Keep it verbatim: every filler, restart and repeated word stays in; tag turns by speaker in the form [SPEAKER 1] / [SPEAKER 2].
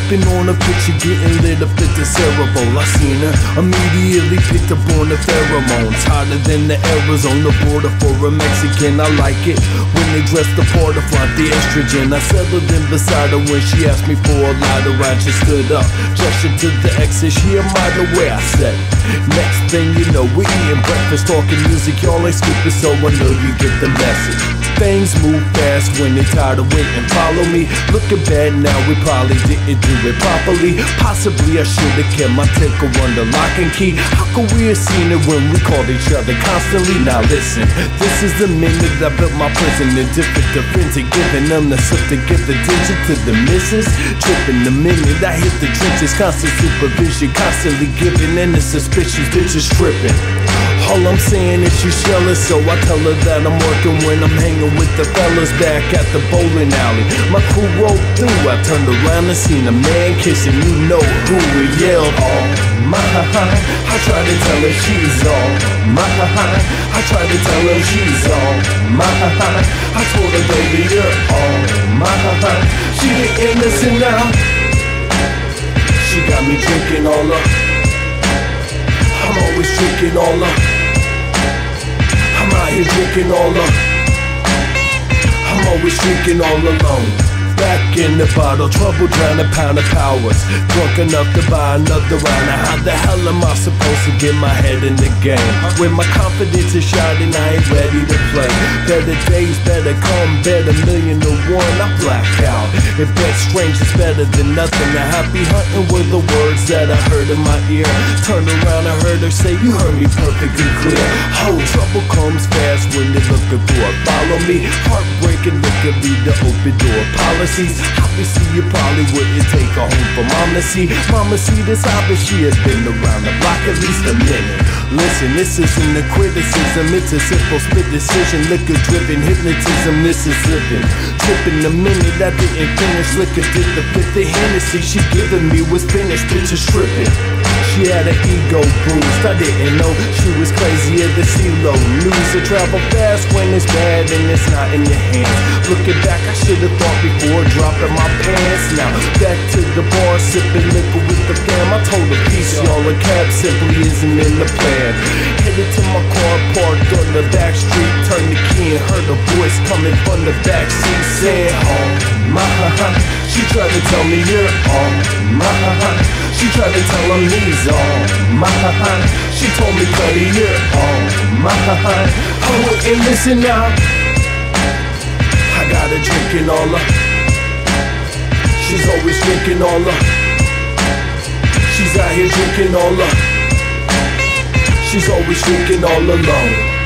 [SPEAKER 1] Sipping on a picture, getting lit up at the cerebral. I seen her, immediately picked up on the pheromones. Hotter than the arrows on the border for a Mexican. I like it when they dress the part to flaunt the estrogen. I settled in beside her when she asked me for a lighter. I just stood up, gestured to the exit. She admired the way I said. Next thing you know, we're eating breakfast, talking music. Y'all ain't stupid, so I know you get the message. Things move fast when they tired of waiting. Follow me, looking bad now, we probably didn't do it properly. Possibly I should've kept my ticker under lock and key. How could we have seen it when we called each other constantly? Now listen, this is the minute I built my prison. In different defense, giving them the slip to give the digit to the missus. Tripping the minute I hit the trenches, constant supervision, constantly giving in the suspicious bitches tripping. All I'm saying is she's jealous, so I tell her that I'm working when I'm hanging with the fellas back at the bowling alley. My crew rolled through, I turned around and seen a man kissing, you know who. We yelled, oh my. I tried to tell her she's all my. I tried to tell her she's all my. I told her, baby, you're all my. She didn't listen now. She got me drinking all up. I'm always drinking all up. I'm out here drinking all up. I'm always drinking all alone. Back in the bottle, trouble trying to pound the powers. Drunk enough to buy another round. Now how the hell am I supposed to get my head in the game? When my confidence is shot and I ain't ready to play. Better days, better come, better million to one. I black out. If that strange is better than nothing. The happy hunting were the words that I heard in my ear. Turned around, I heard her say, you heard me perfectly clear. Oh, trouble comes fast when they're looking for it. Follow me, heartbreaking, look at me, the open door policy. Obviously you probably wouldn't take her home for mom to see. Mama see this obvious, she has been around the block at least a minute. Listen, this isn't a criticism, it's a simple split decision. Liquor driven hypnotism, this is living. Tripping the minute I didn't finish. Liquor did the fifth, the Hennessy she giving me was finished, bitches stripping. She had an ego bruised, I didn't know she was crazy at the CeeLo. News to travel fast when it's bad and it's not in your hands. Looking back, I should've thought before dropping my pants. Now, back to the bar, sipping liquor with the fam. I told her peace, y'all, a cab simply isn't in the plan. Headed to my car, parked on the back street. Turned the key and heard a voice coming from the back seat saying, oh my. She tried to tell me you're all my. She tried to tell him he's all mine. She told me, Cutty, you're all mine. I wouldn't listen now. I got her drinking all up. She's always drinking all up. She's out here drinking all up. She's always drinking all alone.